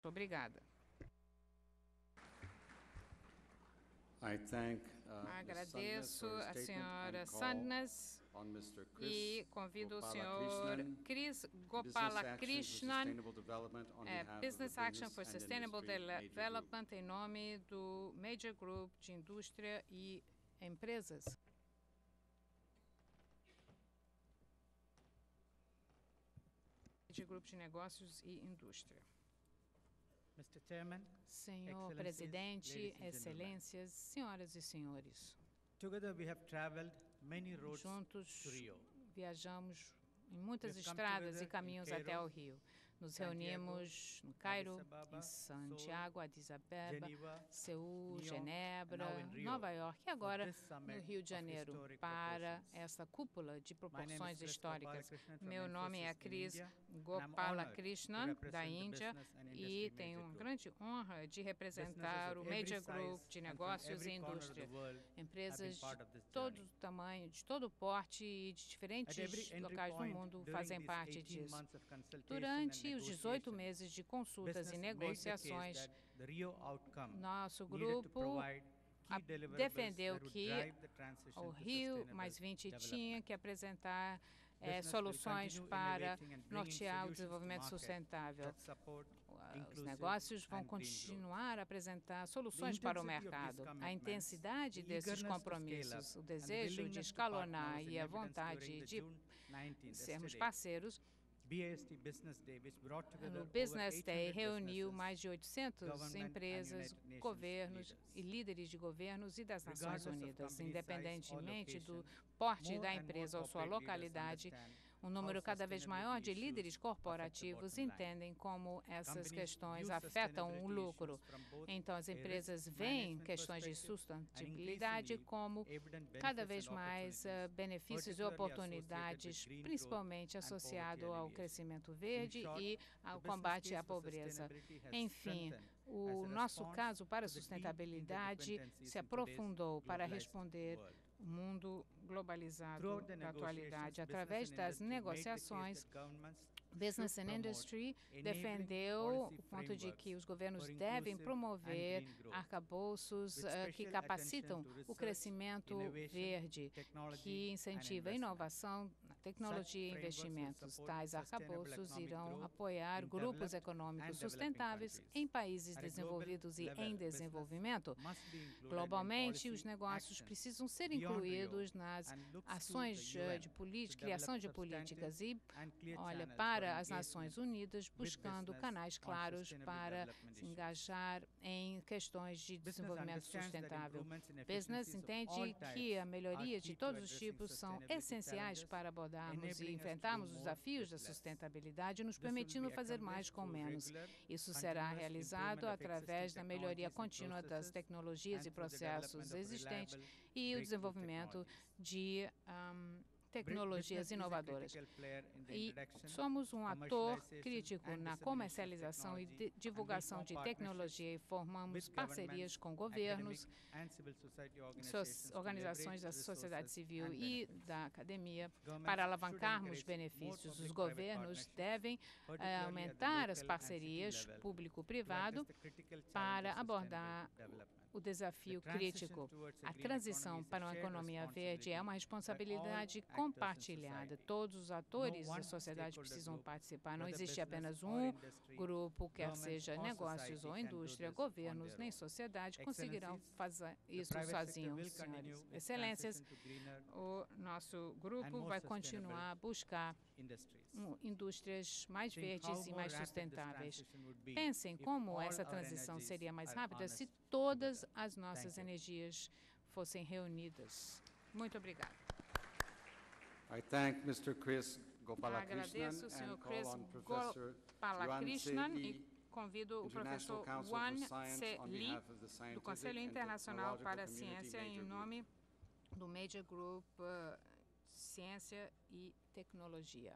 Obrigada. Agradeço a senhora Sandnes e convido o senhor Chris Gopalakrishnan, Business Action for Sustainable Development, em nome do Major Group de Indústria e Empresas. De Grupo de Negócios e Indústria. Senhor Presidente, Excelências, senhoras e senhores, juntos viajamos em muitas estradas e caminhos até o Rio. Nos reunimos no Cairo, em Santiago, Addis Abeba, Seul, Genebra, Nova York e agora no Rio de Janeiro para essa cúpula de proporções históricas. Meu nome é Chris Gopalakrishnan, da Índia, e tenho uma grande honra de representar o Major Group de Negócios e Indústria. Empresas de todo tamanho, de todo porte e de diferentes locais do mundo fazem parte disso. Durante os 18 meses de consultas e negociações, nosso grupo defendeu que o Rio+20 tinha que apresentar soluções para nortear o desenvolvimento sustentável. Os negócios vão continuar a apresentar soluções para o mercado. A intensidade desses compromissos, o desejo de escalonar e a vontade de sermos parceiros, no Business Day reuniu mais de 800 empresas, governos e líderes de governos e das Nações Unidas. Independentemente do porte da empresa ou sua localidade, um número cada vez maior de líderes corporativos entendem como essas questões afetam o lucro. Então, as empresas veem questões de sustentabilidade como cada vez mais benefícios e oportunidades, principalmente associado ao crescimento verde e ao combate à pobreza. Enfim, o nosso caso para a sustentabilidade se aprofundou para responder o mundo globalizado da atualidade. Através das negociações, Business and Industry defendeu o ponto de que os governos devem promover arcabouços que capacitam o crescimento verde, que incentiva a inovação, tecnologia e investimentos. Tais arcabouços irão apoiar grupos econômicos sustentáveis em países desenvolvidos e em desenvolvimento. Globalmente, os negócios precisam ser incluídos nas ações de criação de políticas e olha para as Nações Unidas buscando canais claros para se engajar em questões de desenvolvimento sustentável. Business entende que a melhoria de todos os tipos são essenciais para abordarmos e enfrentarmos os desafios da sustentabilidade, nos permitindo fazer mais com menos. Isso será realizado através da melhoria contínua das tecnologias e processos existentes e o desenvolvimento de tecnologias inovadoras. E somos um ator crítico na comercialização e divulgação de tecnologia e formamos parcerias com governos, organizações da sociedade civil e da academia para alavancarmos benefícios. Os governos devem aumentar as parcerias público-privado para abordar o desafio crítico. A transição para uma economia verde é uma responsabilidade compartilhada. Todos os atores da sociedade precisam participar. Não existe apenas um grupo, quer seja negócios ou indústria, governos nem sociedade, conseguirão fazer isso sozinhos, senhores. Excelências, o nosso grupo vai continuar a buscar indústrias mais verdes e mais sustentáveis. Pensem como essa transição seria mais rápida se todas as nossas energias fossem reunidas. Muito obrigada. Agradeço o Sr. Chris Gopalakrishnan e convido o professor Wan Se Lee, do Conselho Internacional para a Ciência, em nome do Major Group Ciência e Tecnologia.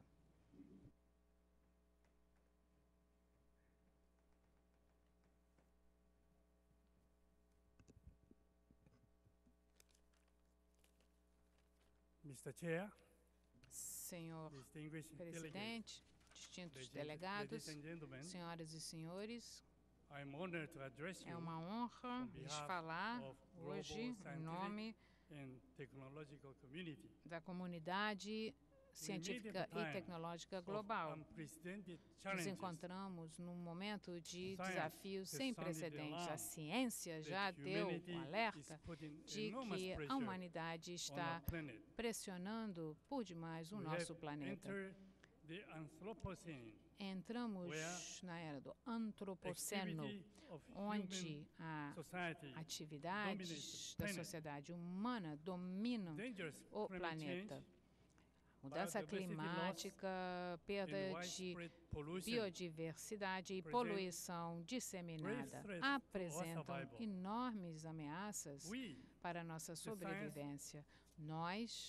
Mr. Chair, Senhor Presidente, distintos delegados, senhoras e senhores, É uma honra lhes falar hoje em nome da comunidade científica e tecnológica global. Nos encontramos num momento de desafios sem precedentes. A ciência já deu um alerta de que a humanidade está pressionando por demais o nosso planeta. Entramos na era do antropoceno, onde atividades da sociedade humana dominam o planeta. Mudança climática, perda de biodiversidade e poluição disseminada apresentam enormes ameaças para a nossa sobrevivência. Nós,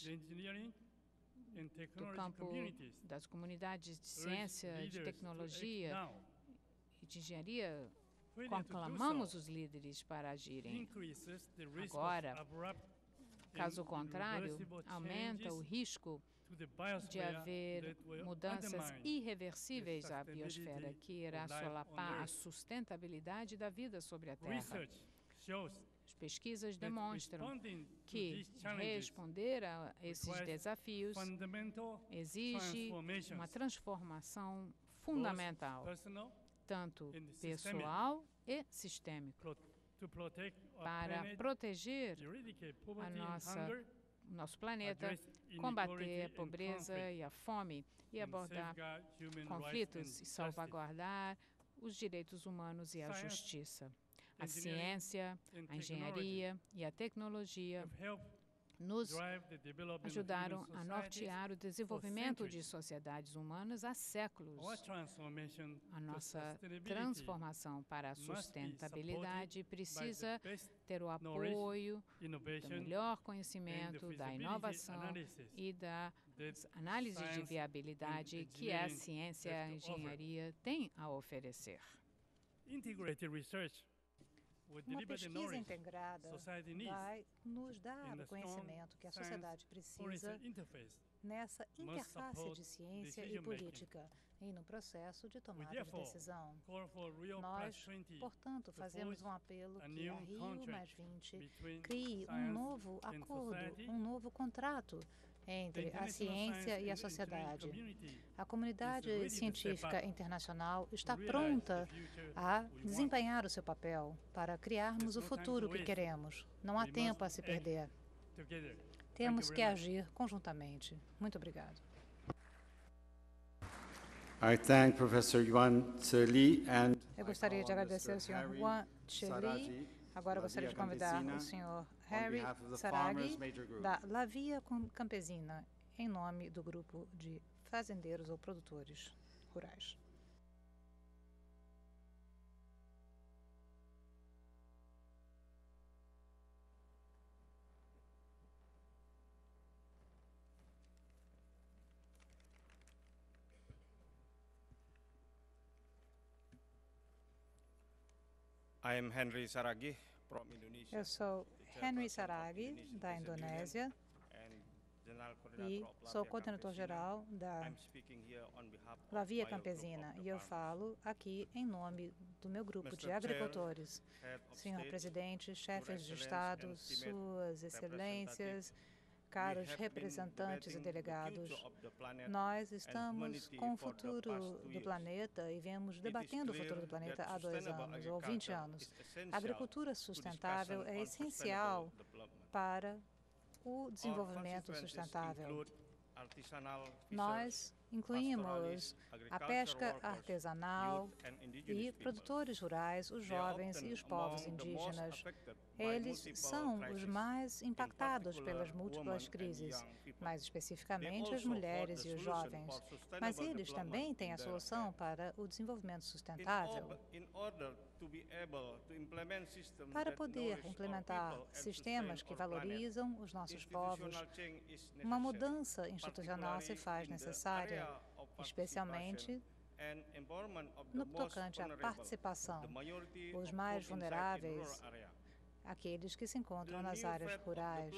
do campo das comunidades de ciência, de tecnologia e de engenharia, conclamamos os líderes para agirem. Agora, caso contrário, aumenta o risco de haver mudanças irreversíveis à biosfera, que irá solapar a sustentabilidade da vida sobre a Terra. As pesquisas demonstram que responder a esses desafios exige uma transformação fundamental, tanto pessoal e sistêmica, para proteger o nosso planeta, combater a pobreza e a fome e abordar conflitos e salvaguardar os direitos humanos e a justiça. A ciência, a engenharia e a tecnologia nos ajudaram a nortear o desenvolvimento de sociedades humanas há séculos. A nossa transformação para a sustentabilidade precisa ter o apoio do melhor conhecimento, da inovação e da análise de viabilidade que a ciência e a engenharia têm a oferecer. Uma pesquisa integrada vai nos dar o conhecimento que a sociedade precisa nessa interface de ciência e política e no processo de tomada de decisão. Nós, portanto, fazemos um apelo que a Rio+20 crie um novo acordo, um novo contrato entre a ciência e a sociedade. A comunidade científica internacional está pronta a desempenhar o seu papel para criarmos o futuro que queremos. Não há tempo a se perder. Temos que agir conjuntamente. Muito obrigado. Eu gostaria de agradecer ao Sr. Yuan Cheli. Agora eu gostaria de convidar o Sr. Harry Saragi, da La Via Campesina, em nome do grupo de fazendeiros ou produtores rurais. Eu sou Henry Saragi, da Indonésia, e sou coordenador-geral da La Via Campesina, e eu falo aqui em nome do meu grupo de agricultores. Senhor Presidente, chefes de Estado, Suas Excelências, caros representantes e delegados, nós estamos com o futuro do planeta e vemos debatendo o futuro do planeta há 2 anos ou 20 anos. A agricultura sustentável é essencial para o desenvolvimento sustentável. Nós incluímos a pesca artesanal e produtores rurais, os jovens e os povos indígenas. Eles são os mais impactados pelas múltiplas crises, mais especificamente as mulheres e os jovens. Mas eles também têm a solução para o desenvolvimento sustentável. Para poder implementar sistemas que valorizam os nossos povos, uma mudança institucional se faz necessária, especialmente no tocante à participação. Os mais vulneráveis, aqueles que se encontram nas áreas rurais.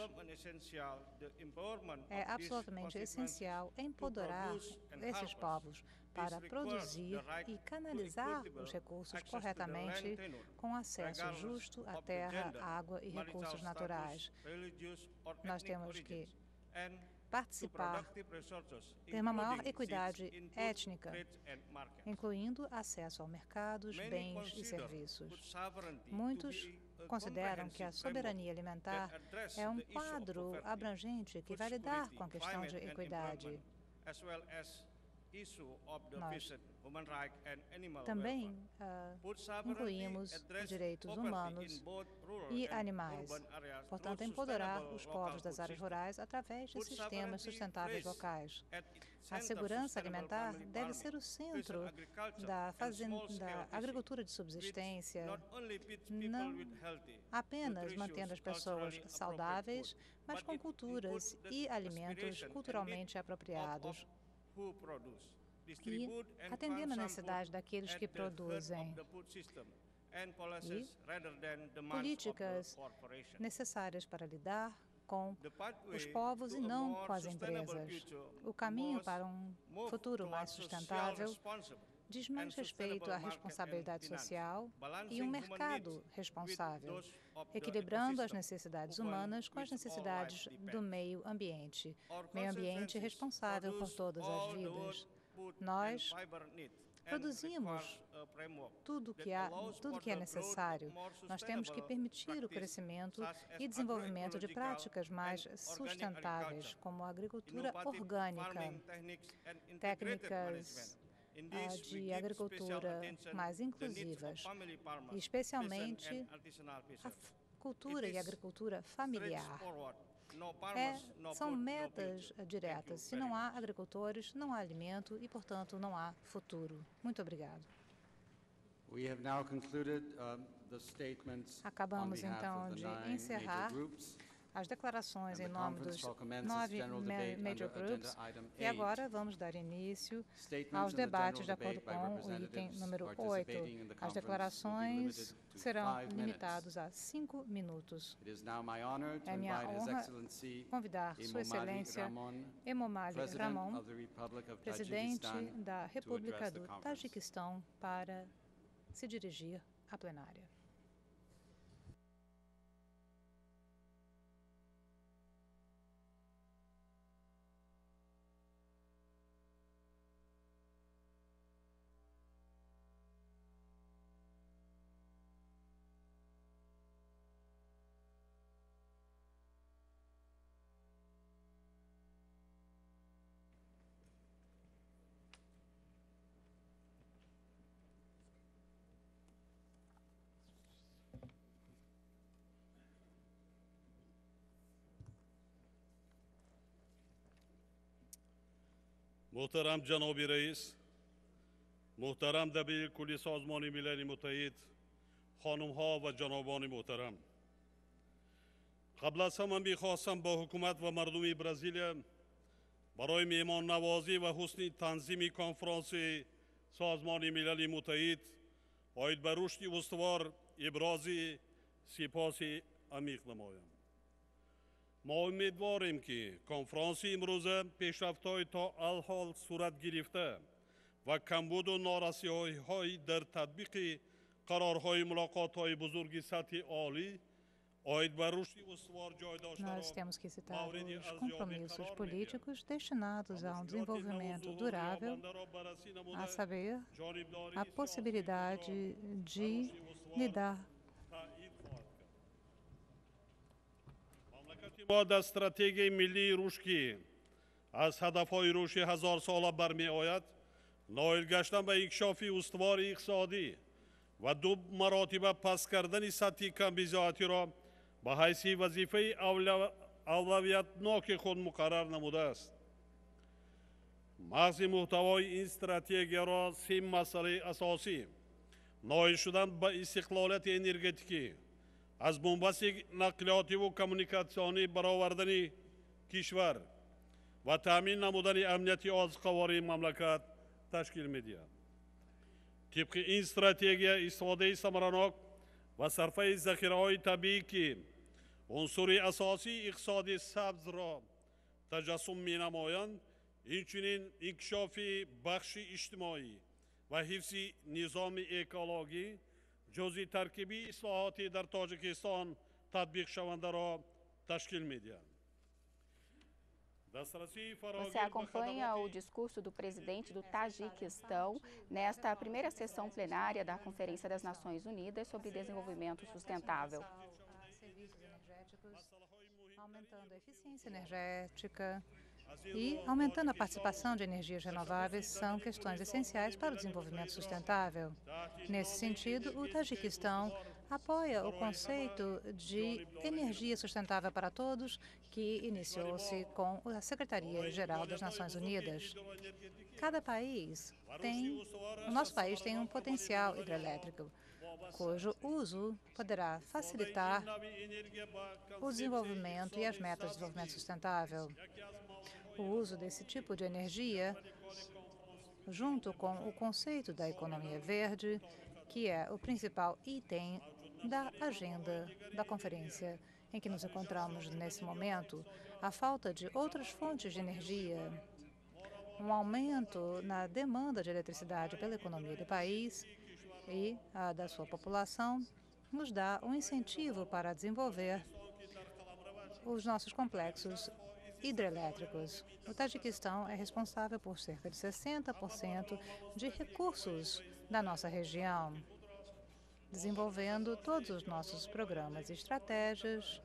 É absolutamente essencial empoderar esses povos para produzir e canalizar os recursos corretamente, com acesso justo à terra, água e recursos naturais. Nós temos que participar, ter uma maior equidade étnica, incluindo acesso ao mercados, bens e serviços. Muitos consideram que a soberania alimentar é um quadro abrangente que vai lidar com a questão de equidade. Nós também incluímos os direitos humanos e animais. Portanto, empoderar os povos das áreas rurais através de sistemas sustentáveis locais. A segurança alimentar deve ser o centro da agricultura de subsistência, não apenas mantendo as pessoas saudáveis, mas com culturas e alimentos culturalmente apropriados. E atendendo a necessidade daqueles que produzem. E políticas necessárias para lidar com os povos e não com as empresas. O caminho para um futuro mais sustentável diz mais respeito à responsabilidade social e um mercado responsável, equilibrando as necessidades humanas com as necessidades do meio ambiente responsável por todas as vidas. Nós produzimos tudo que é necessário. Nós temos que permitir o crescimento e desenvolvimento de práticas mais sustentáveis, como a agricultura orgânica, técnicas de agricultura mais inclusivas, e especialmente a cultura e a agricultura familiar. São metas diretas. Se não há agricultores, não há alimento e, portanto, não há futuro. Muito obrigado. Acabamos, então, de encerrar as declarações em nome dos 9 major groups e agora vamos dar início aos debates de acordo com o item número 8. As declarações serão limitadas a 5 minutos. É minha honra convidar Sua Excelência Emomali Rahmon, presidente da República do Tajiquistão, para se dirigir à plenária. محترم جناب رئیس، محترم دبیر کل سازمان ملل متحد، خانم ها و جنابان محترم. قبل از همه می‌خواستم با حکومت و مردم برزیل برای میهمان نوازی و حسن تنظیم کنفرانس سازمان ملل متحد عاید به رشد استوار ابراز سپاس عمیق نمایم. ما امیدواریم که کنفرانس امروزه پیشرفت‌های تا الحال صورت گرفته و کمبود و نارسی‌های در تطبیق قرارهای ملاقات‌های بزرگ سطح عالی عاید به رشد استوار جای داشته را Nós temos que citar os compromissos políticos destinados a um desenvolvimento durável, a saber, a possibilidade de lidar ما در استراتژی ملی رشد که از هدف‌های رشد 1000 ساله برمی آید، نائل گشتن به انکشاف استوار اقتصادی و 2 مراتب پست کردن سطح کمبیزاتی را به حیث وظیفه اولویتناک خود مقرر نموده است. مغز محتوای این استراتژی را 3 مسئله اساسی: نائل شدن به استقلالیت انرژتیکی، از بنبست نقلیاتی و کمونیکاسیونی برآوردن کشور و تامین نمودن امنیت آذوقه‌واری مملکت تشکیل می‌دهد. طبق این استراتژی استفاده ثمرناک و صرفه ذخیره‌های طبیعی که عنصر اساسی اقتصاد سبز را تجسم می‌نمایند، اینچنین انکشاف بخش اجتماعی و حفظ نظام اکولوژی جزء ترکیبی اصلاحات در تاجیکستان تطبیق شونده را تشکیل می‌دهند. Você acompanha o discurso do presidente do Tajiquistão nesta primeira sessão plenária da Conferência das Nações Unidas sobre Desenvolvimento Sustentável. Serviços energéticos, aumentando a eficiência energética e aumentando a participação de energias renováveis são questões essenciais para o desenvolvimento sustentável. Nesse sentido, o Tajiquistão apoia o conceito de energia sustentável para todos, que iniciou-se com a Secretaria-Geral das Nações Unidas. O nosso país tem um potencial hidrelétrico, cujo uso poderá facilitar o desenvolvimento e as metas de desenvolvimento sustentável. O uso desse tipo de energia, junto com o conceito da economia verde, que é o principal item da agenda da conferência em que nos encontramos nesse momento, a falta de outras fontes de energia, um aumento na demanda de eletricidade pela economia do país e da sua população, nos dá um incentivo para desenvolver os nossos complexos hidrelétricos. O Tajiquistão é responsável por cerca de 60% de recursos da nossa região, desenvolvendo todos os nossos programas e estratégias,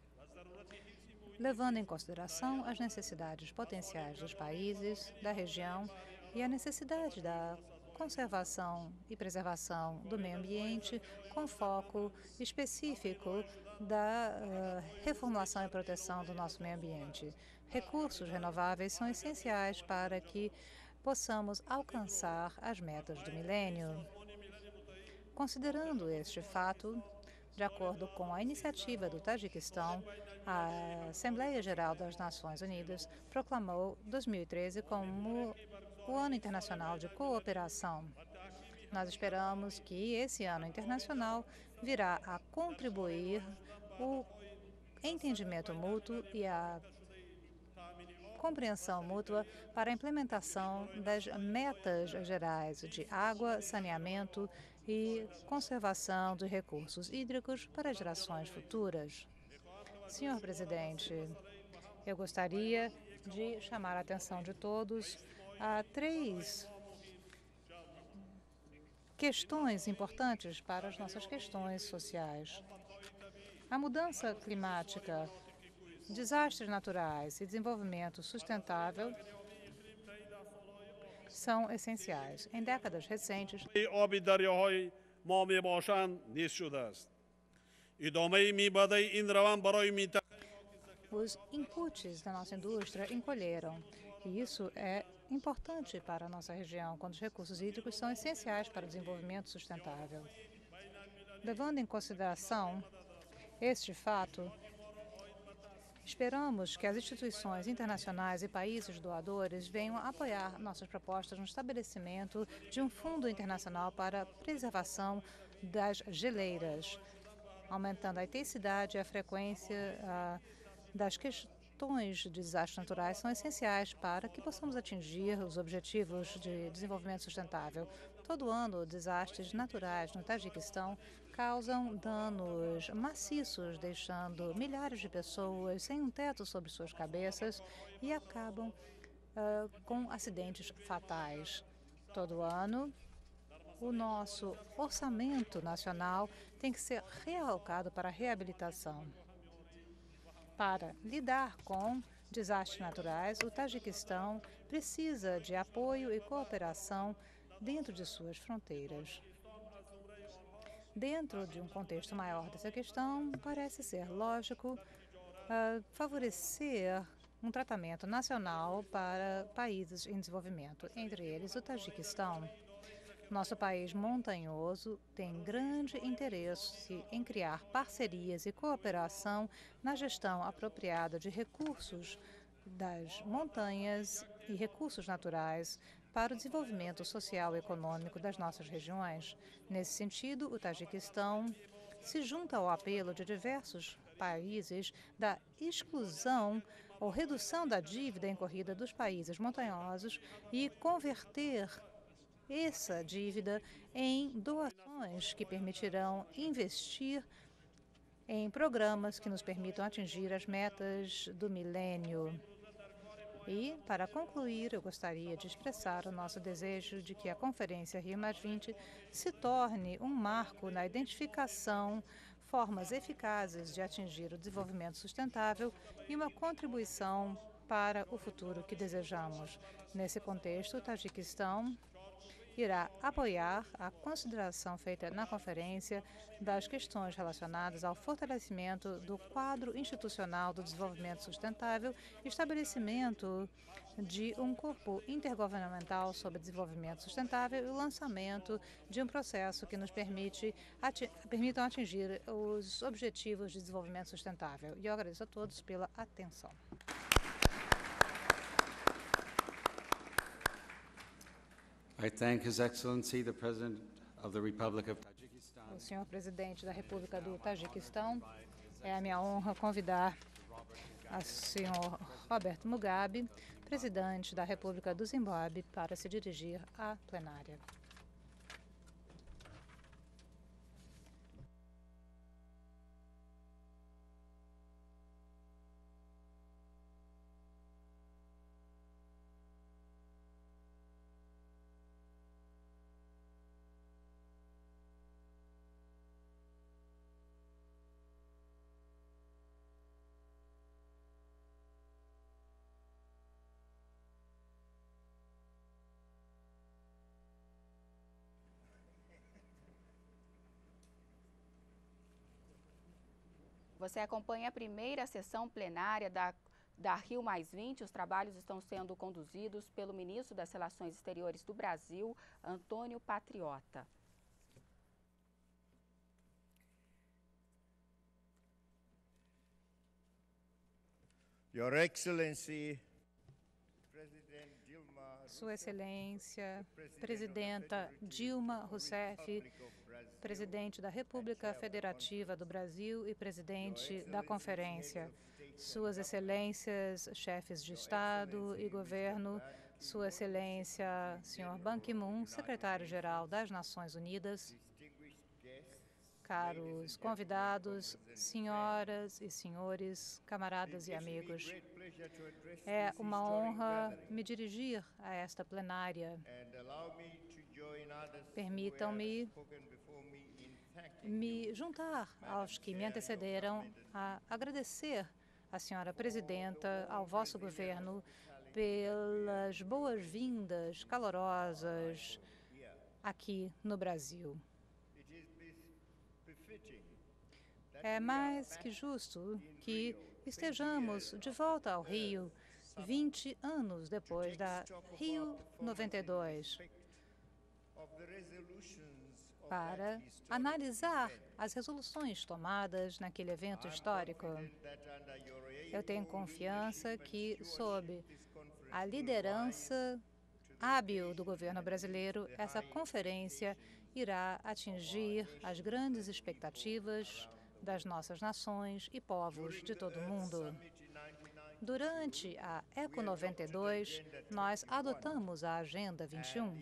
levando em consideração as necessidades potenciais dos países, da região e a necessidade da conservação e preservação do meio ambiente, com foco específico da reformulação e proteção do nosso meio ambiente. Recursos renováveis são essenciais para que possamos alcançar as metas do milênio. Considerando este fato, de acordo com a iniciativa do Tajiquistão, a Assembleia Geral das Nações Unidas proclamou 2013 como o Ano Internacional de Cooperação. Nós esperamos que esse ano internacional virá a contribuir o entendimento mútuo e a compreensão mútua para a implementação das metas gerais de água, saneamento e conservação de recursos hídricos para gerações futuras. Senhor presidente, eu gostaria de chamar a atenção de todos a 3 questões importantes para as nossas questões sociais. A mudança climática, desastres naturais e desenvolvimento sustentável são essenciais. Em décadas recentes, os inputs da nossa indústria encolheram, e isso é importante para a nossa região, quando os recursos hídricos são essenciais para o desenvolvimento sustentável. Levando em consideração este fato, esperamos que as instituições internacionais e países doadores venham a apoiar nossas propostas no estabelecimento de um fundo internacional para a preservação das geleiras, aumentando a intensidade e a frequência das questões de desastres naturais são essenciais para que possamos atingir os objetivos de desenvolvimento sustentável. Todo ano, desastres naturais no Tajiquistão causam danos maciços, deixando milhares de pessoas sem um teto sobre suas cabeças e acabam com acidentes fatais. Todo ano, o nosso orçamento nacional tem que ser realocado para a reabilitação. Para lidar com desastres naturais, o Tajiquistão precisa de apoio e cooperação dentro de suas fronteiras. Dentro de um contexto maior dessa questão, parece ser lógico favorecer um tratamento nacional para países em desenvolvimento, entre eles o Tajiquistão. Nosso país montanhoso tem grande interesse em criar parcerias e cooperação na gestão apropriada de recursos das montanhas e recursos naturais para o desenvolvimento social e econômico das nossas regiões. Nesse sentido, o Tajiquistão se junta ao apelo de diversos países da exclusão ou redução da dívida incorrida dos países montanhosos e converter essa dívida em doações que permitirão investir em programas que nos permitam atingir as metas do milênio. E, para concluir, eu gostaria de expressar o nosso desejo de que a Conferência Rio+20 se torne um marco na identificação formas eficazes de atingir o desenvolvimento sustentável e uma contribuição para o futuro que desejamos. Nesse contexto, o Tajiquistão irá apoiar a consideração feita na conferência das questões relacionadas ao fortalecimento do quadro institucional do desenvolvimento sustentável e estabelecimento de um corpo intergovernamental sobre desenvolvimento sustentável e o lançamento de um processo que nos permitam atingir os objetivos de desenvolvimento sustentável. E eu agradeço a todos pela atenção. I thank His Excellency, the President of the Republic of Tajikistan. O senhor presidente da República do Tajiquistão, é a minha honra convidar o senhor Robert Mugabe, presidente da República do Zimbábue, para se dirigir à plenária. Você acompanha a primeira sessão plenária da Rio+20. Os trabalhos estão sendo conduzidos pelo ministro das Relações Exteriores do Brasil, Antônio Patriota. Your Excellency, Sua Excelência, Presidenta Dilma Rousseff, Presidente da República Federativa do Brasil e Presidente da Conferência, Suas Excelências, chefes de Estado e Governo, Sua Excelência, Sr. Ban Ki-moon, Secretário-Geral das Nações Unidas, caros convidados, senhoras e senhores, camaradas e amigos. É uma honra me dirigir a esta plenária. Permitam-me me juntar aos que me antecederam a agradecer à senhora presidenta, ao vosso governo, pelas boas-vindas calorosas aqui no Brasil. É mais que justo que estejamos de volta ao Rio 20 anos depois da Rio 92 para analisar as resoluções tomadas naquele evento histórico. Eu tenho confiança que, sob a liderança hábil do governo brasileiro, essa conferência irá atingir as grandes expectativas das nossas nações e povos de todo o mundo. Durante a ECO 92, nós adotamos a Agenda 21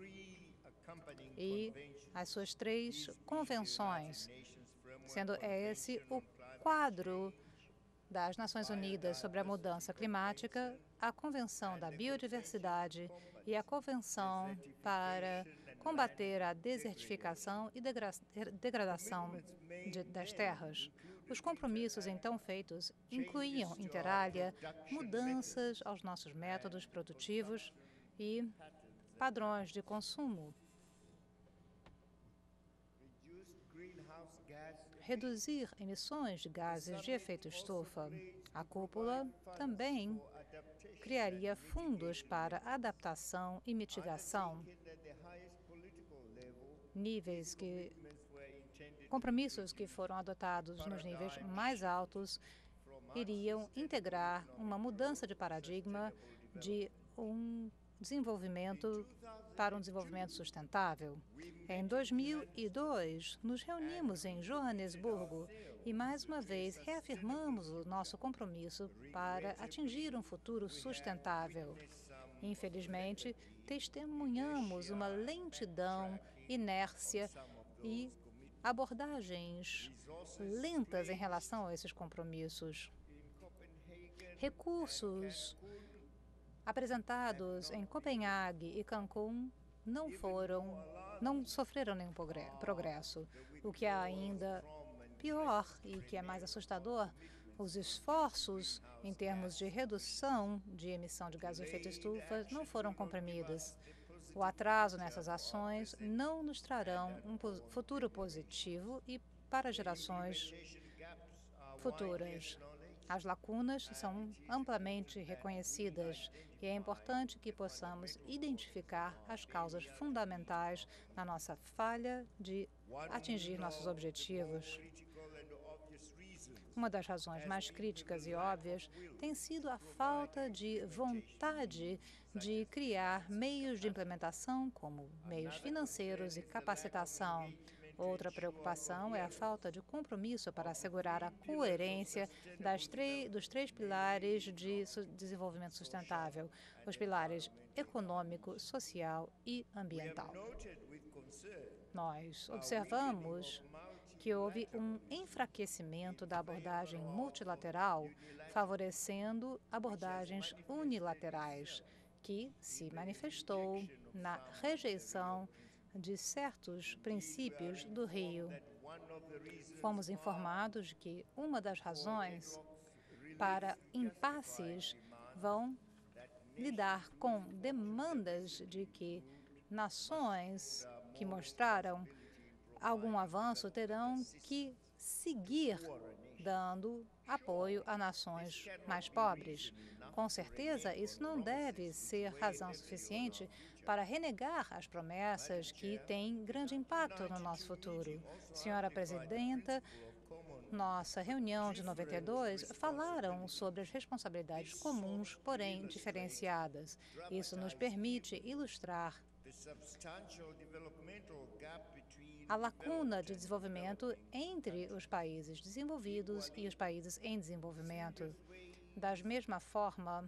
e as suas 3 convenções, sendo esse o quadro das Nações Unidas sobre a Mudança Climática, a Convenção da Biodiversidade e a Convenção para combater a desertificação e degradação das terras. Os compromissos então feitos incluíam, inter alia, mudanças aos nossos métodos produtivos e padrões de consumo, reduzir emissões de gases de efeito estufa. A cúpula também criaria fundos para adaptação e mitigação, compromissos que foram adotados nos níveis mais altos iriam integrar uma mudança de paradigma de um desenvolvimento para um desenvolvimento sustentável. Em 2002, nos reunimos em Joanesburgo e, mais uma vez, reafirmamos o nosso compromisso para atingir um futuro sustentável. Infelizmente, testemunhamos uma lentidão, inércia e abordagens lentas em relação a esses compromissos. Recursos apresentados em Copenhague e Cancún não sofreram nenhum progresso. O que é ainda pior e que é mais assustador, os esforços em termos de redução de emissão de gás de efeito estufa não foram comprimidos. O atraso nessas ações não nos trarão um futuro positivo e para gerações futuras. As lacunas são amplamente reconhecidas e é importante que possamos identificar as causas fundamentais na nossa falha de atingir nossos objetivos. Uma das razões mais críticas e óbvias tem sido a falta de vontade de criar meios de implementação, como meios financeiros e capacitação. Outra preocupação é a falta de compromisso para assegurar a coerência dos três pilares de desenvolvimento sustentável, os pilares econômico, social e ambiental. Nós observamos que houve um enfraquecimento da abordagem multilateral, favorecendo abordagens unilaterais, que se manifestou na rejeição de certos princípios do Rio. Fomos informados de que uma das razões para impasses vão lidar com demandas de que nações que mostraram algum avanço terão que seguir dando apoio a nações mais pobres. Com certeza, isso não deve ser razão suficiente para renegar as promessas que têm grande impacto no nosso futuro. Senhora Presidenta, nossa reunião de 92 falaram sobre as responsabilidades comuns, porém diferenciadas. Isso nos permite ilustrar a lacuna de desenvolvimento entre os países desenvolvidos e os países em desenvolvimento. Da mesma forma,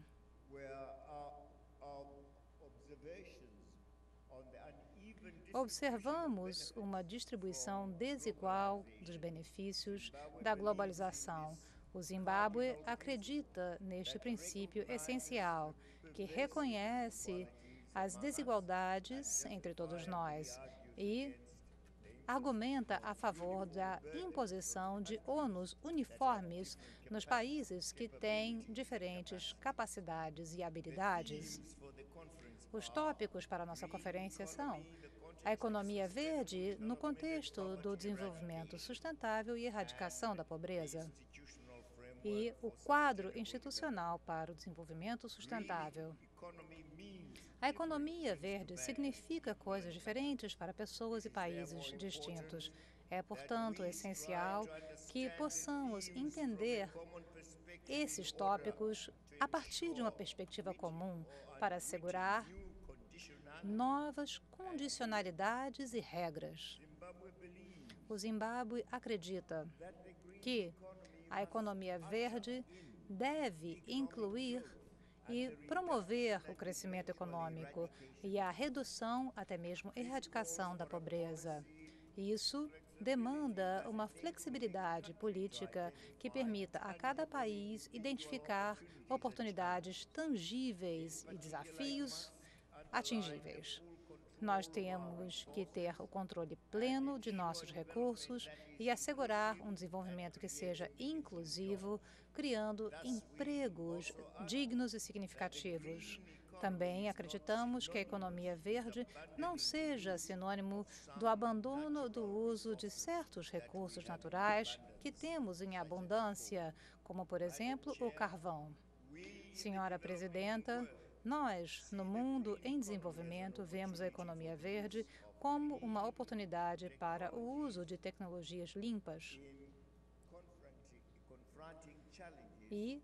observamos uma distribuição desigual dos benefícios da globalização. O Zimbábue acredita neste princípio essencial, que reconhece as desigualdades entre todos nós e argumenta a favor da imposição de ônus uniformes nos países que têm diferentes capacidades e habilidades. Os tópicos para a nossa conferência são a economia verde no contexto do desenvolvimento sustentável e erradicação da pobreza, e o quadro institucional para o desenvolvimento sustentável. A economia verde significa coisas diferentes para pessoas e países distintos. É, portanto, essencial que possamos entender esses tópicos a partir de uma perspectiva comum para assegurar novas condicionalidades e regras. O Zimbábue acredita que a economia verde deve incluir e promover o crescimento econômico e a redução, até mesmo erradicação da pobreza. Isso demanda uma flexibilidade política que permita a cada país identificar oportunidades tangíveis e desafios atingíveis. Nós temos que ter o controle pleno de nossos recursos e assegurar um desenvolvimento que seja inclusivo, criando empregos dignos e significativos. Também acreditamos que a economia verde não seja sinônimo do abandono do uso de certos recursos naturais que temos em abundância, como, por exemplo, o carvão. Senhora Presidenta, nós, no mundo em desenvolvimento, vemos a economia verde como uma oportunidade para o uso de tecnologias limpas. e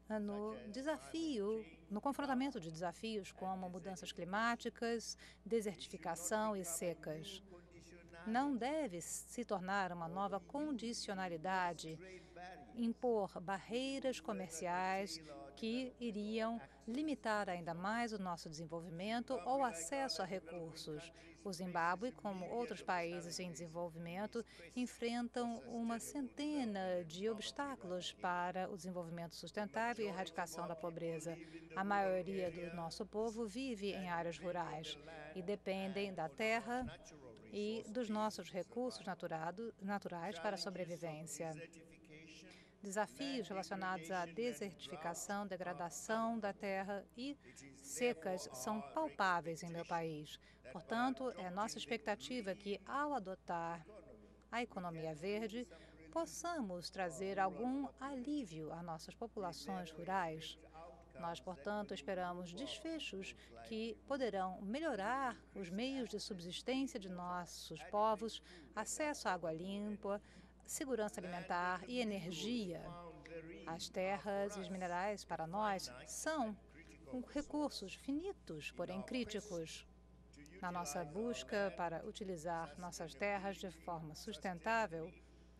no confrontamento de desafios como mudanças climáticas, desertificação e secas. Não deve se tornar uma nova condicionalidade, impor barreiras comerciais que iriam limitar ainda mais o nosso desenvolvimento ou acesso a recursos. O Zimbábue, como outros países em desenvolvimento, enfrentam uma centena de obstáculos para o desenvolvimento sustentável e a erradicação da pobreza. A maioria do nosso povo vive em áreas rurais e dependem da terra e dos nossos recursos naturais para a sobrevivência. Desafios relacionados à desertificação, degradação da terra e secas são palpáveis em meu país. Portanto, é nossa expectativa que, ao adotar a economia verde, possamos trazer algum alívio às nossas populações rurais. Nós, portanto, esperamos desfechos que poderão melhorar os meios de subsistência de nossos povos, acesso à água limpa, segurança alimentar e energia. As terras e os minerais, para nós, são recursos finitos, porém críticos. Na nossa busca para utilizar nossas terras de forma sustentável,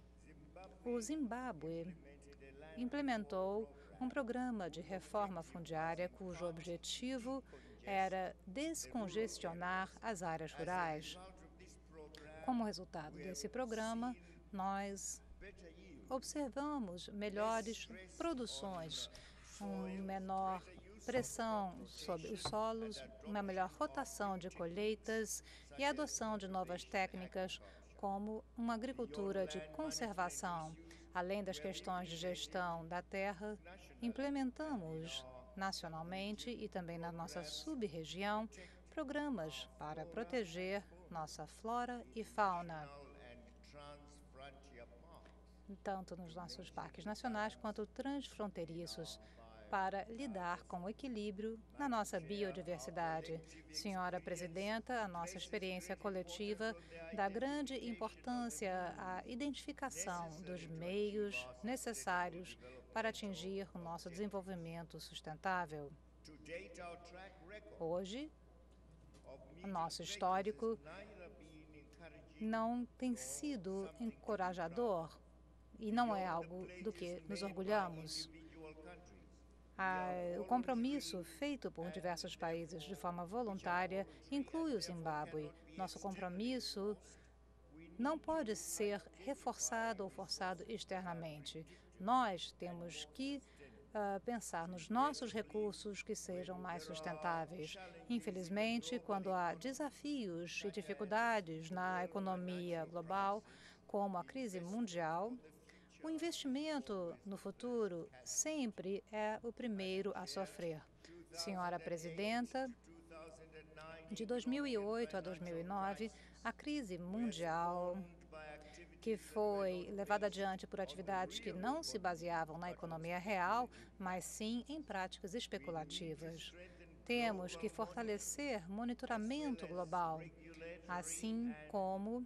o Zimbábue implementou um programa de reforma fundiária cujo objetivo era descongestionar as áreas rurais. Como resultado desse programa, nós observamos melhores produções, menor pressão sobre os solos, uma melhor rotação de colheitas e a adoção de novas técnicas, como uma agricultura de conservação. Além das questões de gestão da terra, implementamos nacionalmente e também na nossa sub-região programas para proteger nossa flora e fauna, tanto nos nossos parques nacionais quanto transfronteiriços, para lidar com o equilíbrio na nossa biodiversidade. Senhora Presidenta, a nossa experiência coletiva dá grande importância à identificação dos meios necessários para atingir o nosso desenvolvimento sustentável. Hoje, o nosso histórico não tem sido encorajador e não é algo do que nos orgulhamos. O compromisso feito por diversos países de forma voluntária inclui o Zimbábue. Nosso compromisso não pode ser reforçado ou forçado externamente. Nós temos que pensar nos nossos recursos que sejam mais sustentáveis. Infelizmente, quando há desafios e dificuldades na economia global, como a crise mundial, o investimento no futuro sempre é o primeiro a sofrer. Senhora Presidenta, de 2008 a 2009, a crise mundial, que foi levada adiante por atividades que não se baseavam na economia real, mas sim em práticas especulativas. Temos que fortalecer monitoramento global, assim como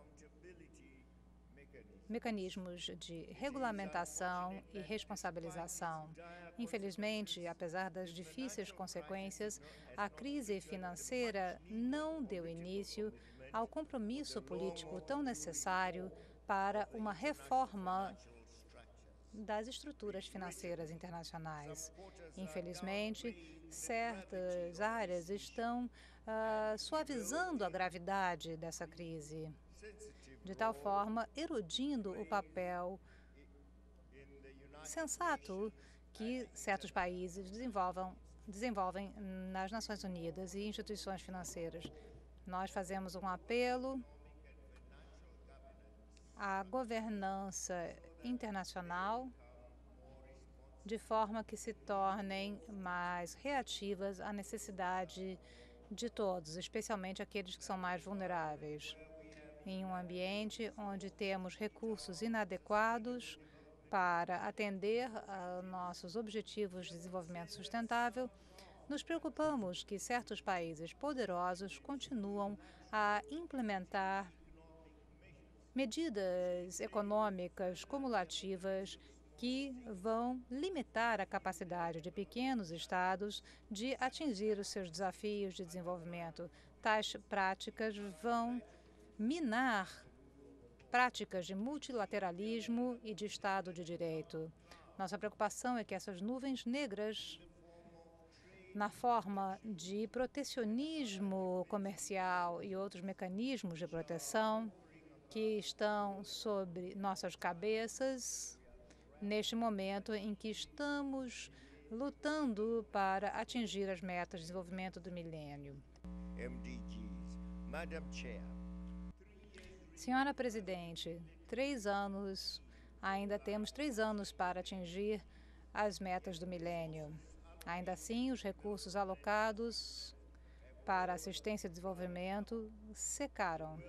mecanismos de regulamentação e responsabilização. Infelizmente, apesar das difíceis consequências, a crise financeira não deu início ao compromisso político tão necessário para uma reforma das estruturas financeiras internacionais. Infelizmente, certas áreas estão suavizando a gravidade dessa crise, de tal forma erudindo o papel sensato que certos países desenvolvem nas Nações Unidas e instituições financeiras. Nós fazemos um apelo à governança internacional de forma que se tornem mais reativas à necessidade de todos, especialmente aqueles que são mais vulneráveis. Em um ambiente onde temos recursos inadequados para atender a nossos objetivos de desenvolvimento sustentável, nos preocupamos que certos países poderosos continuam a implementar medidas econômicas cumulativas que vão limitar a capacidade de pequenos estados de atingir os seus desafios de desenvolvimento. Tais práticas vão minar práticas de multilateralismo e de Estado de Direito. Nossa preocupação é que essas nuvens negras, na forma de protecionismo comercial e outros mecanismos de proteção que estão sobre nossas cabeças, neste momento em que estamos lutando para atingir as metas de desenvolvimento do milênio. MDGs. Madam Chair. Senhora Presidente, ainda temos 3 anos para atingir as metas do milênio. Ainda assim, os recursos alocados para assistência e desenvolvimento secaram.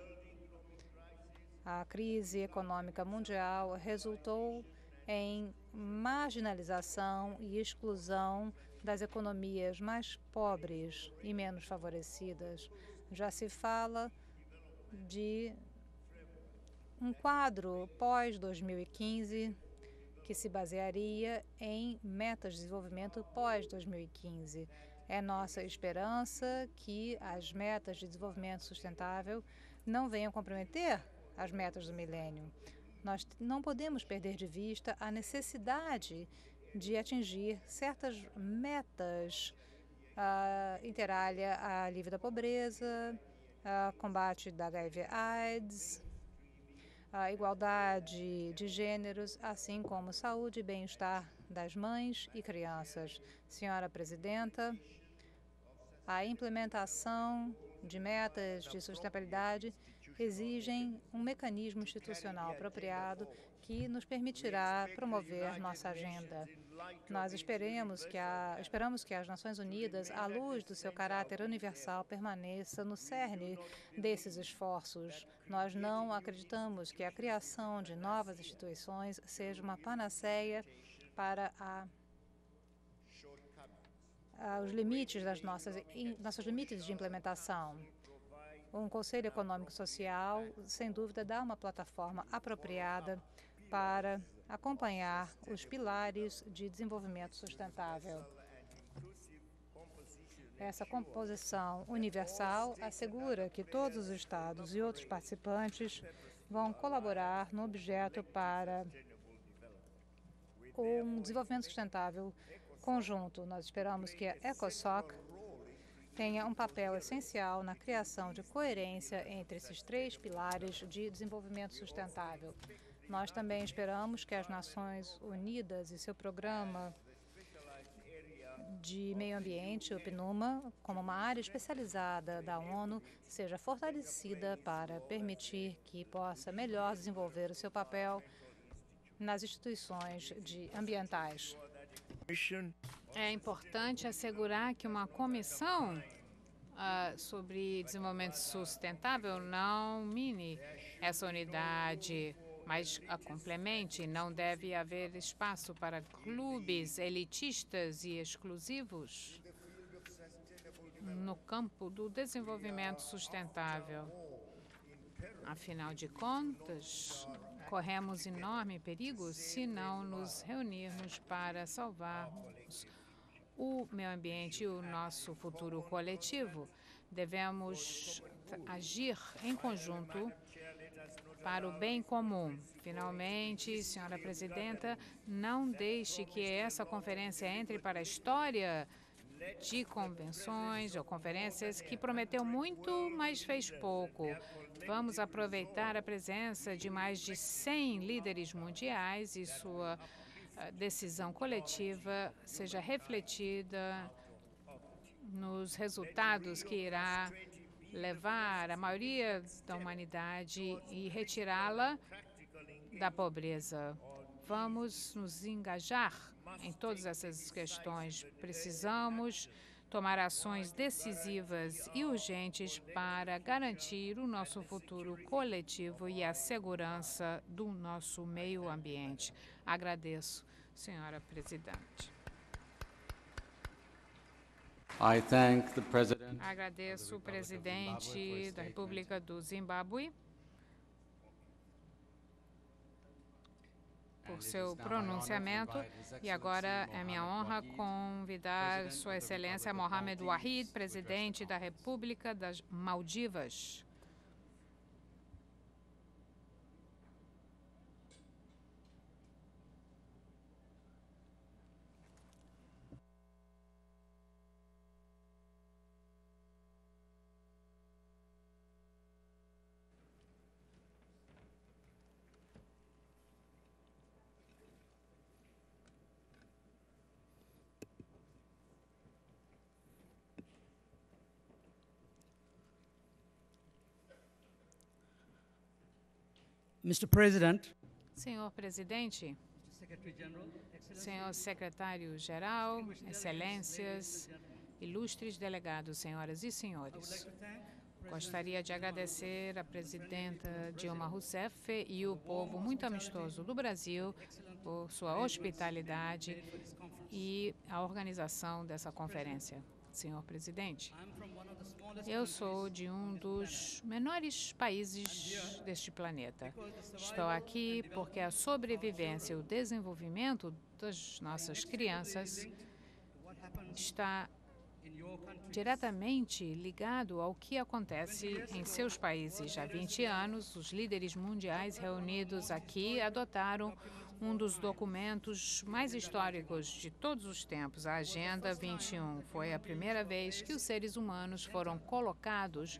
A crise econômica mundial resultou em marginalização e exclusão das economias mais pobres e menos favorecidas. Já se fala de um quadro pós-2015 que se basearia em metas de desenvolvimento pós-2015. É nossa esperança que as metas de desenvolvimento sustentável não venham comprometer as metas do milênio. Nós não podemos perder de vista a necessidade de atingir certas metas inter alia, a alívio da pobreza, combate da HIV/AIDS, a igualdade de gêneros, assim como saúde e bem-estar das mães e crianças. Senhora Presidenta, a implementação de metas de sustentabilidade exigem um mecanismo institucional apropriado que nos permitirá promover nossa agenda. Nós esperamos que as Nações Unidas, à luz do seu caráter universal, permaneça no cerne desses esforços. Nós não acreditamos que a criação de novas instituições seja uma panaceia para os limites nossos limites de implementação. Um Conselho Econômico e Social, sem dúvida, dá uma plataforma apropriada para acompanhar os pilares de desenvolvimento sustentável. Essa composição universal assegura que todos os estados e outros participantes vão colaborar no objeto para um desenvolvimento sustentável conjunto. Nós esperamos que a ECOSOC tenha um papel essencial na criação de coerência entre esses 3 pilares de desenvolvimento sustentável. Nós também esperamos que as Nações Unidas e seu programa de meio ambiente, o PNUMA, como uma área especializada da ONU, seja fortalecida para permitir que possa melhor desenvolver o seu papel nas instituições ambientais. É importante assegurar que uma comissão sobre desenvolvimento sustentável não mine essa unidade, mas a complemente. Não deve haver espaço para clubes elitistas e exclusivos no campo do desenvolvimento sustentável. Afinal de contas, corremos enorme perigo se não nos reunirmos para salvarmos o meio ambiente e o nosso futuro coletivo. Devemos agir em conjunto para o bem comum. Finalmente, senhora Presidenta, não deixe que essa conferência entre para a história de convenções ou conferências que prometeu muito, mas fez pouco. Vamos aproveitar a presença de mais de 100 líderes mundiais e sua decisão coletiva seja refletida nos resultados que irá levar a maioria da humanidade e retirá-la da pobreza. Vamos nos engajar em todas essas questões. Precisamos tomar ações decisivas e urgentes para garantir o nosso futuro coletivo e a segurança do nosso meio ambiente. Agradeço, senhora Presidente. Agradeço o presidente da República do Zimbábue por seu pronunciamento. E agora é minha honra convidar Sua Excelência Mohamed Wahid, presidente da República das Maldivas. Mr. President, Senhor Presidente, Senhor Secretário-Geral, Excelências, ilustres delegados, senhoras e senhores. Gostaria de agradecer à presidenta Dilma Rousseff e o povo muito amistoso do Brasil por sua hospitalidade e a organização dessa conferência. Senhor Presidente, eu sou de um dos menores países deste planeta. Estou aqui porque a sobrevivência e o desenvolvimento das nossas crianças está diretamente ligado ao que acontece em seus países. Há 20 anos, os líderes mundiais reunidos aqui adotaram um dos documentos mais históricos de todos os tempos, a Agenda 21. Foi a primeira vez que os seres humanos foram colocados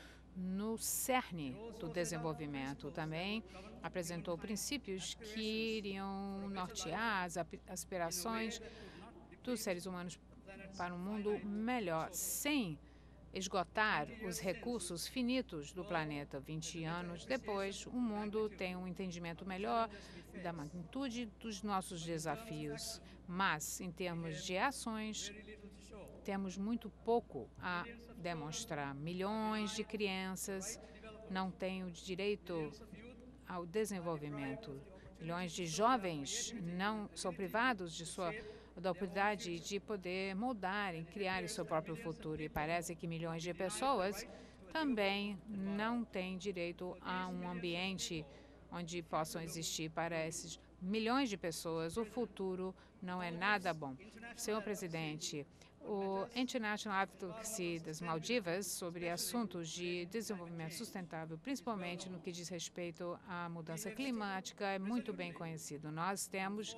no cerne do desenvolvimento. Também apresentou princípios que iriam nortear as aspirações dos seres humanos para um mundo melhor, sem esgotar os recursos finitos do planeta. 20 anos depois, o mundo tem um entendimento melhor da magnitude dos nossos desafios. Mas, em termos de ações, temos muito pouco a demonstrar. Milhões de crianças não têm o direito ao desenvolvimento. Milhões de jovens não são privados da oportunidade de poder moldar e criar o seu próprio futuro. E parece que milhões de pessoas também não têm direito a um ambiente onde possam existir. Para esses milhões de pessoas, o futuro não é nada bom. Senhor Presidente, o International Advocacy das Maldivas sobre assuntos de desenvolvimento sustentável, principalmente no que diz respeito à mudança climática, é muito bem conhecido. Nós temos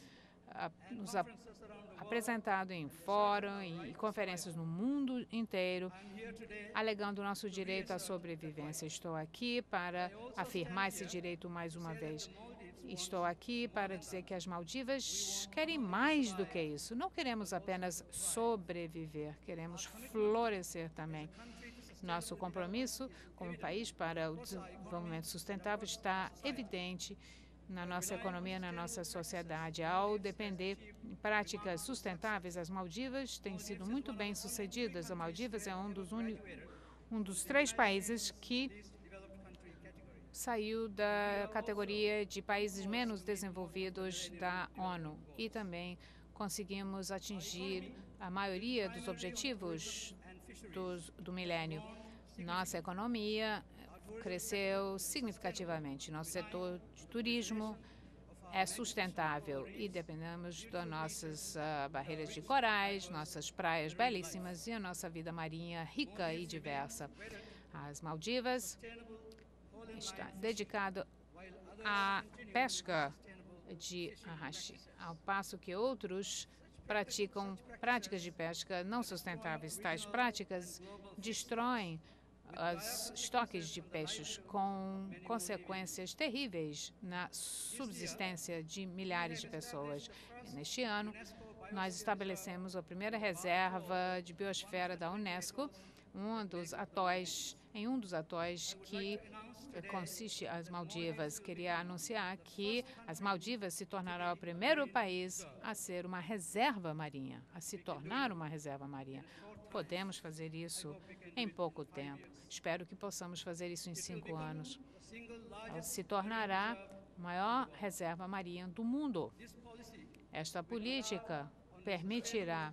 nos apresentado em fórum e conferências no mundo inteiro, alegando o nosso direito à sobrevivência. Estou aqui para afirmar esse direito mais uma vez. Estou aqui para dizer que as Maldivas querem mais do que isso. Não queremos apenas sobreviver, queremos florescer também. Nosso compromisso como país para o desenvolvimento sustentável está evidente na nossa economia, na nossa sociedade. Ao depender de práticas sustentáveis, as Maldivas têm sido muito bem-sucedidas. As Maldivas é um dos 3 países que saiu da categoria de países menos desenvolvidos da ONU. E também conseguimos atingir a maioria dos objetivos do milênio. Nossa economia cresceu significativamente. Nosso setor de turismo é sustentável e dependemos das nossas barreiras de corais, nossas praias belíssimas e a nossa vida marinha rica e diversa. As Maldivas está dedicado à pesca de arrache, ao passo que outros praticam práticas de pesca não sustentáveis. Tais práticas destroem os estoques de peixes, com consequências terríveis na subsistência de milhares de pessoas. Neste ano, nós estabelecemos a primeira reserva de biosfera da Unesco, em um dos atóis que consiste as Maldivas. Queria anunciar que as Maldivas se tornará o primeiro país a ser uma reserva marinha, a se tornar uma reserva marinha. Podemos fazer isso em pouco tempo. Espero que possamos fazer isso em 5 anos. Ela se tornará a maior reserva marinha do mundo. Esta política permitirá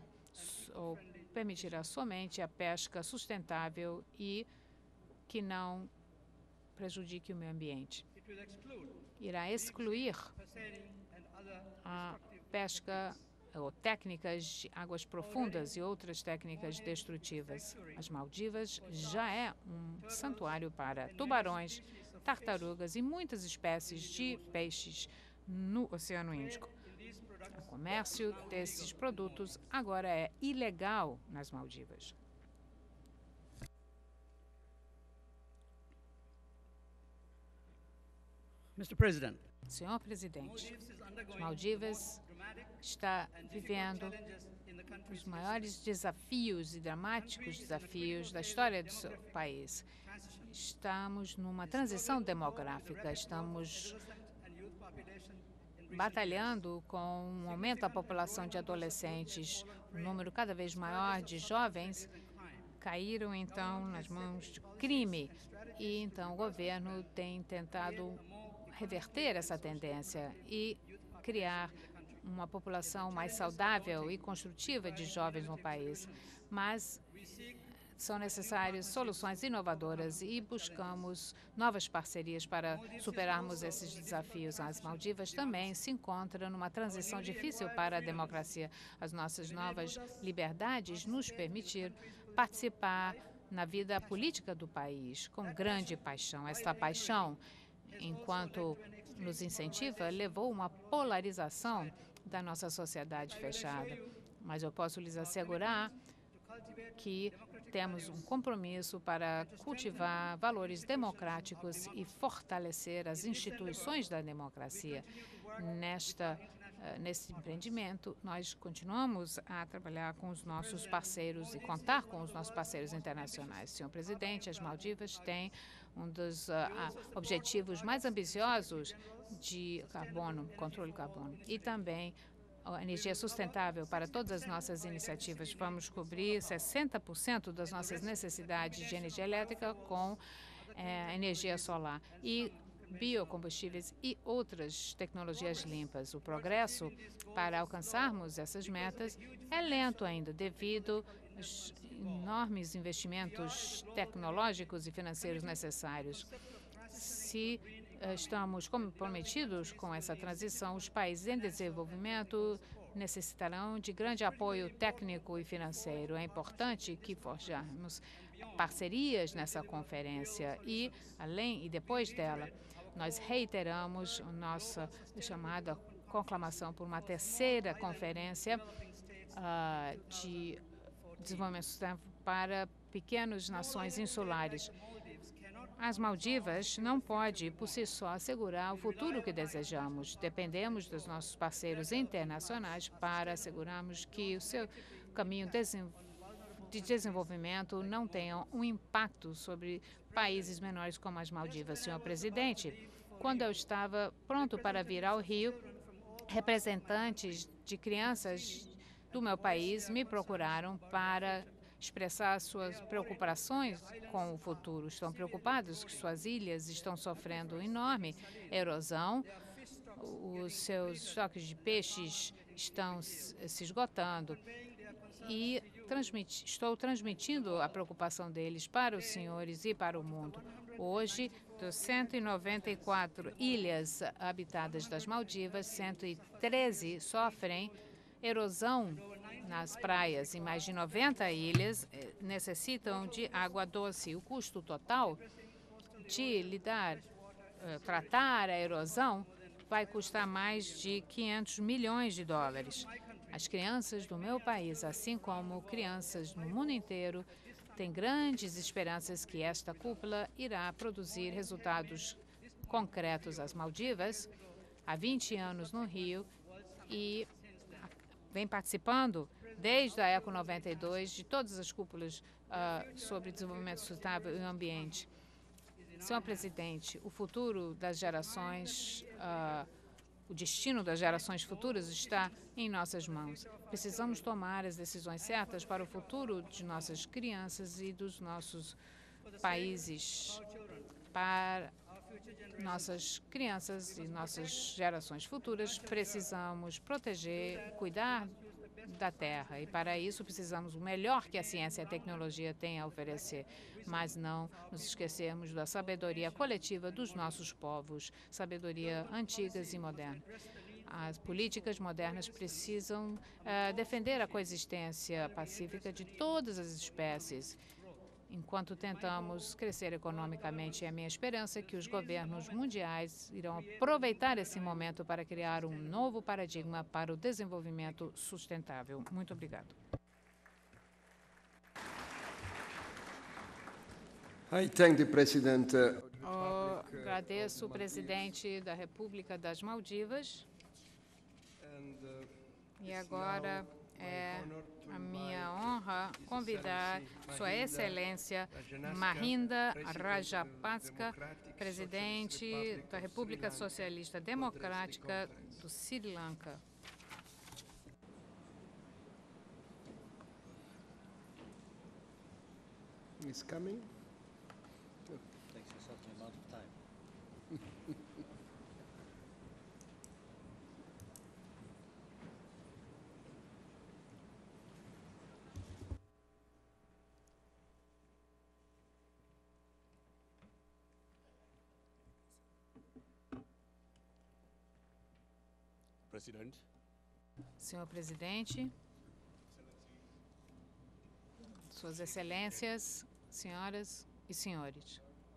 somente a pesca sustentável e que não prejudique o meio ambiente. Irá excluir a pesca ou técnicas de águas profundas e outras técnicas destrutivas. As Maldivas já é um santuário para tubarões, tartarugas e muitas espécies de peixes no Oceano Índico. O comércio desses produtos agora é ilegal nas Maldivas. Mr. President, Senhor Presidente, as Maldivas está vivendo os maiores desafios e dramáticos desafios da história do seu país. Estamos numa transição demográfica, estamos batalhando com um aumento da população de adolescentes, um número cada vez maior de jovens caíram, então, nas mãos de crime. E, então, o governo tem tentado reverter essa tendência e criar uma população mais saudável e construtiva de jovens no país. Mas são necessárias soluções inovadoras e buscamos novas parcerias para superarmos esses desafios. As Maldivas também se encontram numa transição difícil para a democracia. As nossas novas liberdades nos permitiram participar na vida política do país com grande paixão. Esta paixão, enquanto nos incentiva, levou uma polarização da nossa sociedade fechada. Mas eu posso lhes assegurar que temos um compromisso para cultivar valores democráticos e fortalecer as instituições da democracia. Nesse empreendimento, nós continuamos a trabalhar com os nossos parceiros e contar com os nossos parceiros internacionais. Senhor Presidente, as Maldivas têm um dos objetivos mais ambiciosos de carbono, controle do carbono, e também a energia sustentável para todas as nossas iniciativas. Vamos cobrir 60% das nossas necessidades de energia elétrica com energia solar e biocombustíveis e outras tecnologias limpas. O progresso para alcançarmos essas metas é lento ainda, devido aos enormes investimentos tecnológicos e financeiros necessários. Se estamos comprometidos com essa transição, os países em desenvolvimento necessitarão de grande apoio técnico e financeiro. É importante que forjamos parcerias nessa conferência e, além e depois dela, nós reiteramos a nossa chamada conclamação por uma terceira conferência de desenvolvimento sustentável para pequenas nações insulares. As Maldivas não podem, por si só, assegurar o futuro que desejamos. Dependemos dos nossos parceiros internacionais para assegurarmos que o seu caminho de desenvolvimento não tenha um impacto sobre países menores como as Maldivas. Senhor Presidente, quando eu estava pronto para vir ao Rio, representantes de crianças do meu país me procuraram para expressar suas preocupações com o futuro. Estão preocupados que suas ilhas estão sofrendo enorme erosão, os seus estoques de peixes estão se esgotando e estou transmitindo a preocupação deles para os senhores e para o mundo. Hoje, dos 194 ilhas habitadas das Maldivas, 113 sofrem erosão nas praias e mais de 90 ilhas necessitam de água doce. O custo total de tratar a erosão vai custar mais de 500 milhões de dólares. As crianças do meu país, assim como crianças no mundo inteiro, têm grandes esperanças que esta cúpula irá produzir resultados concretos. As Maldivas, há 20 anos no Rio, e vem participando desde a Eco 92 de todas as cúpulas sobre desenvolvimento sustentável e ambiente. Senhor Presidente, o futuro das gerações, o destino das gerações futuras está em nossas mãos. Precisamos tomar as decisões certas para o futuro de nossas crianças e dos nossos países, para nossas crianças e nossas gerações futuras. Precisamos proteger, cuidar da terra e, para isso, precisamos o melhor que a ciência e a tecnologia têm a oferecer, mas não nos esquecermos da sabedoria coletiva dos nossos povos, sabedoria antigas e moderna. As políticas modernas precisam defender a coexistência pacífica de todas as espécies, enquanto tentamos crescer economicamente. É a minha esperança que os governos mundiais irão aproveitar esse momento para criar um novo paradigma para o desenvolvimento sustentável. Muito obrigado. I thank the President. Agradeço o presidente da República das Maldivas. E agora é a minha honra convidar Sua Excelência Mahinda Rajapaksa, presidente da República Socialista Democrática do Sri Lanka. He's coming. Takes a certain amount of time. President. Senhor presidente, Suas Excelências, senhoras e senhores.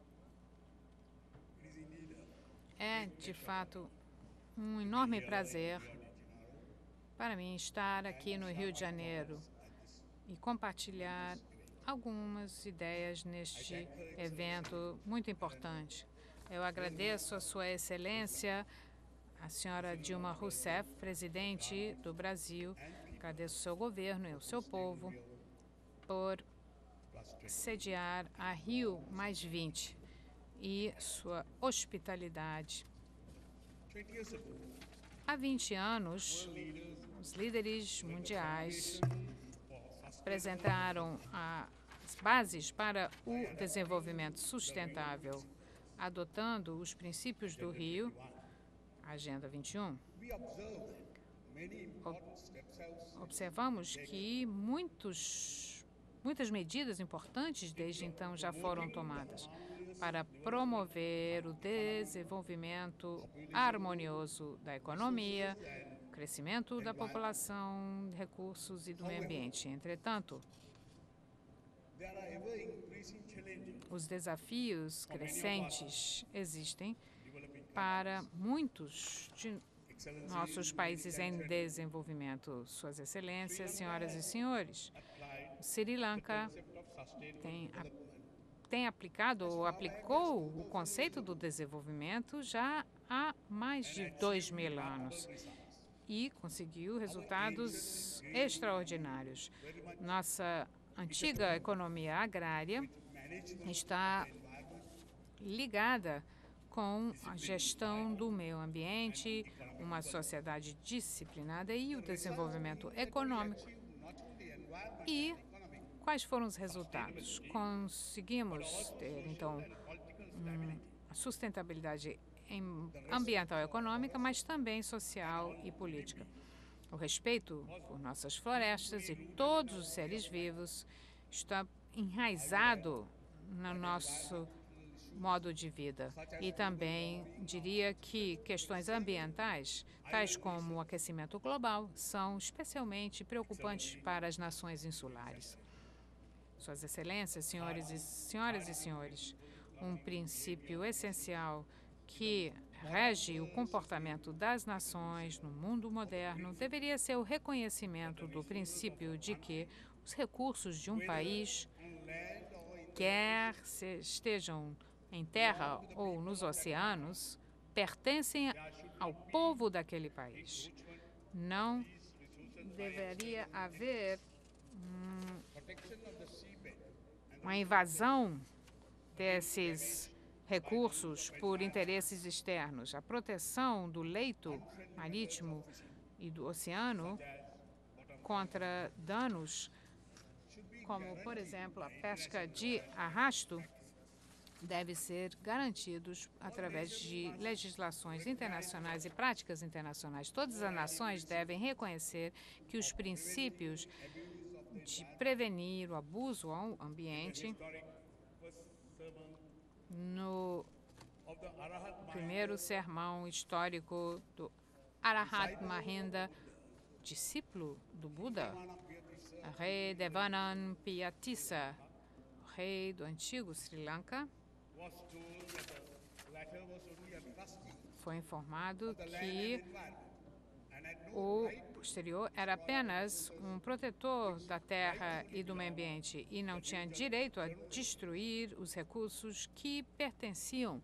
É, de fato, um enorme prazer para mim estar aqui no Rio de Janeiro e compartilhar algumas ideias neste evento muito importante. Eu agradeço a Sua Excelência, a senhora Dilma Rousseff, presidente do Brasil. Agradeço o seu governo e o seu povo por sediar a Rio+20 e sua hospitalidade. Há 20 anos, os líderes mundiais apresentaram as bases para o desenvolvimento sustentável, adotando os princípios do Rio, Agenda 21. Observamos que muitas medidas importantes desde então já foram tomadas para promover o desenvolvimento harmonioso da economia, o crescimento da população, de recursos e do meio ambiente. Entretanto, os desafios crescentes existem para muitos de nossos países em desenvolvimento. Suas Excelências, senhoras e senhores, o Sri Lanka tem aplicado ou aplicou o conceito do desenvolvimento já há mais de 2.000 anos e conseguiu resultados extraordinários. Nossa antiga economia agrária está ligada com a gestão do meio ambiente, uma sociedade disciplinada e o desenvolvimento econômico. E quais foram os resultados? Conseguimos ter, então, a sustentabilidade ambiental e econômica, mas também social e política. O respeito por nossas florestas e todos os seres vivos está enraizado no nosso modo de vida. E também diria que questões ambientais, tais como o aquecimento global, são especialmente preocupantes para as nações insulares. Suas Excelências, senhoras e senhores, um princípio essencial que rege o comportamento das nações no mundo moderno deveria ser o reconhecimento do princípio de que os recursos de um país, quer estejam em terra ou nos oceanos, pertencem ao povo daquele país. Não deveria haver uma invasão desses recursos por interesses externos. A proteção do leito marítimo e do oceano contra danos, como, por exemplo, a pesca de arrasto, deve ser garantidos através de legislações internacionais e práticas internacionais. Todas as nações devem reconhecer que os princípios de prevenir o abuso ao ambiente no primeiro sermão histórico do Arahat Mahinda, discípulo do Buda, rei Devanapiyatissa, rei do antigo Sri Lanka, foi informado que o posterior era apenas um protetor da terra e do meio ambiente e não tinha direito a destruir os recursos que pertenciam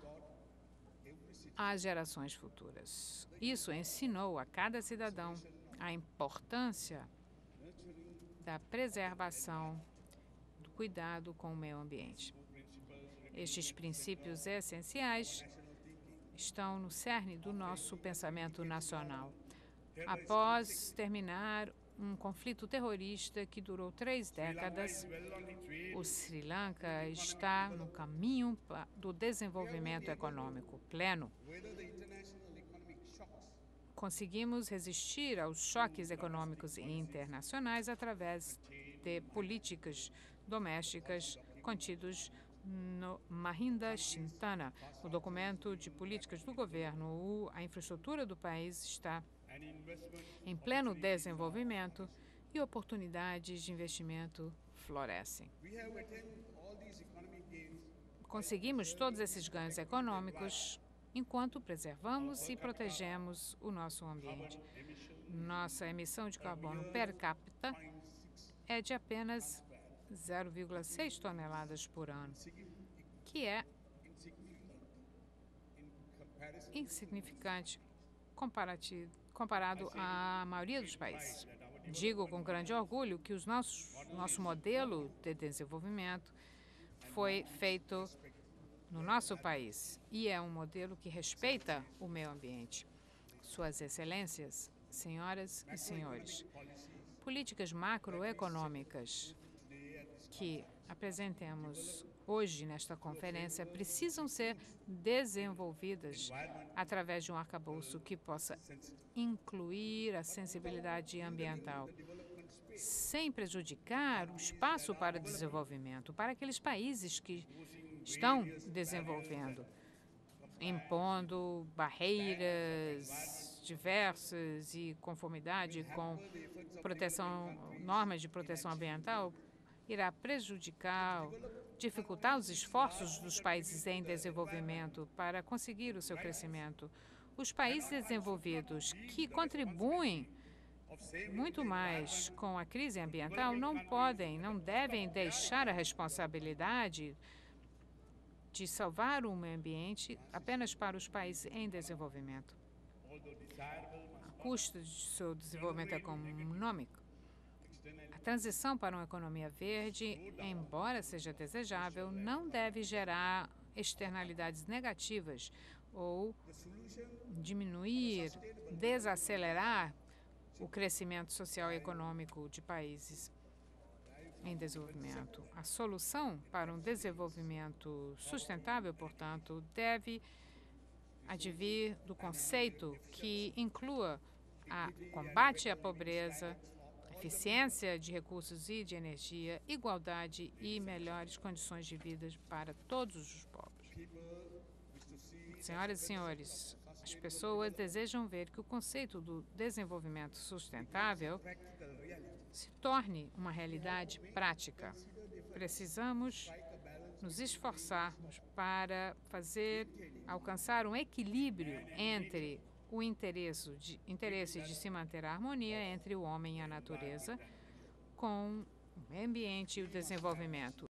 às gerações futuras. Isso ensinou a cada cidadão a importância da preservação, do cuidado com o meio ambiente. Estes princípios essenciais estão no cerne do nosso pensamento nacional. Após terminar um conflito terrorista que durou 3 décadas, o Sri Lanka está no caminho do desenvolvimento econômico pleno. Conseguimos resistir aos choques econômicos internacionais através de políticas domésticas contidos no Mahinda Chintana, o documento de políticas do governo. A infraestrutura do país está em pleno desenvolvimento e oportunidades de investimento florescem. Conseguimos todos esses ganhos econômicos enquanto preservamos e protegemos o nosso ambiente. Nossa emissão de carbono per capita é de apenas 0,6 toneladas por ano, que é insignificante comparado à maioria dos países. Digo com grande orgulho que nosso modelo de desenvolvimento foi feito no nosso país e é um modelo que respeita o meio ambiente. Suas Excelências, senhoras e senhores, políticas macroeconômicas que apresentemos hoje nesta conferência precisam ser desenvolvidas através de um arcabouço que possa incluir a sensibilidade ambiental, sem prejudicar o espaço para o desenvolvimento, para aqueles países que estão desenvolvendo, impondo barreiras diversas e conformidade com normas de proteção ambiental, irá prejudicar, dificultar os esforços dos países em desenvolvimento para conseguir o seu crescimento. Os países desenvolvidos que contribuem muito mais com a crise ambiental não devem deixar a responsabilidade de salvar o meio ambiente apenas para os países em desenvolvimento. A custo do seu desenvolvimento econômico, a transição para uma economia verde, embora seja desejável, não deve gerar externalidades negativas ou diminuir, desacelerar o crescimento social e econômico de países em desenvolvimento. A solução para um desenvolvimento sustentável, portanto, deve advir do conceito que inclua o combate à pobreza, eficiência de recursos e de energia, igualdade e melhores condições de vida para todos os povos. Senhoras e senhores, as pessoas desejam ver que o conceito do desenvolvimento sustentável se torne uma realidade prática. Precisamos nos esforçarmos para alcançar um equilíbrio entre o interesse de se manter a harmonia entre o homem e a natureza, com o meio ambiente e o desenvolvimento.